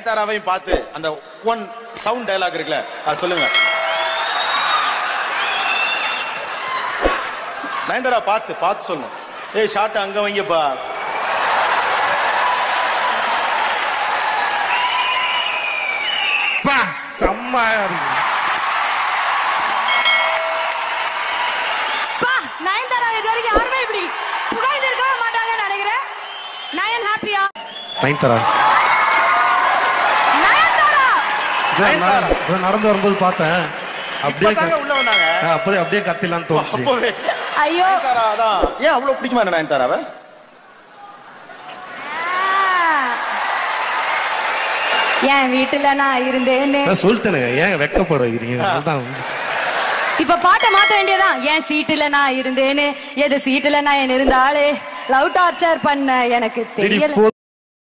நயன்தாராவையும் பார்த்து அந்த one sound dialogue இருக்குல்ல அது சொல்லுங்க. நயன்தாரா பார்த்து சொல்லுங்க. ஏய் ஷார்ட் அங்க வைங்கப்பா. செம்மையா இருக்கு. நயன்தாரா இது வரைக்கும் யாருமே இப்படி புகைந்து இருக்கவே மாட்டாங்கன்னு நினைக்கிறேன். நயன் ஹாப்பியா? நயன்தாரா நடந்து வரும்போது பார்த்தேன். அப்படியே உள்ள வந்தாங்க. அப்படியே கத்திலான்னு தோணுச்சு. ஐயோ அதான் ஏன் அவ்வளவு பிடிக்குமா நயன்தாராவை? என் வீட்டுல நான் இருந்தேன்னு சொல்லிட்டேனுங்க. ஏன் வெக்கப்படுவீங்க? இப்ப பாட்டை மாத்த வேண்டியதான். என் சீட்டுல நான் இருந்தேன்னு எது சீட்டுல நான் இருந்தாலே லவ் டார்ச்சர் பண்ண எனக்கு தெரியல.